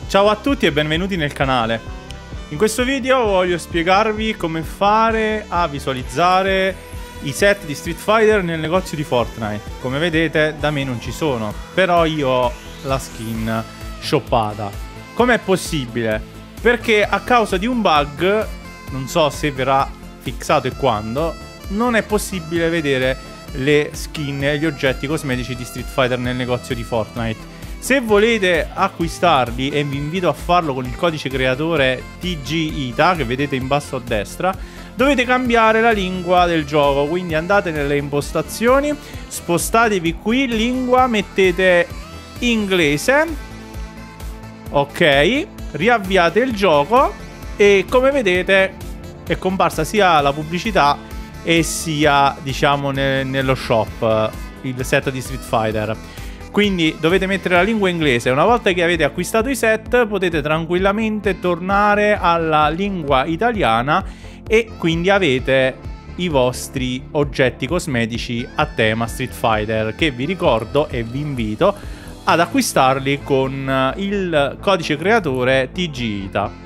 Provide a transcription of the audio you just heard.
Ciao a tutti e benvenuti nel canale. In questo video voglio spiegarvi come fare a visualizzare i set di Street Fighter nel negozio di Fortnite. Come vedete da me non ci sono, però io ho la skin shoppata. Com'è possibile? Perché a causa di un bug, non so se verrà fissato e quando, non è possibile vedere le skin e gli oggetti cosmetici di Street Fighter nel negozio di Fortnite. Se volete acquistarli, e vi invito a farlo con il codice creatore TGITA che vedete in basso a destra, dovete cambiare la lingua del gioco. Quindi andate nelle impostazioni, spostatevi qui, lingua, mettete inglese, ok, riavviate il gioco e come vedete è comparsa sia la pubblicità e sia, diciamo, nello shop il set di Street Fighter. Quindi dovete mettere la lingua inglese. Una volta che avete acquistato i set potete tranquillamente tornare alla lingua italiana e quindi avete i vostri oggetti cosmetici a tema Street Fighter, che vi ricordo e vi invito ad acquistarli con il codice creatore TGITA.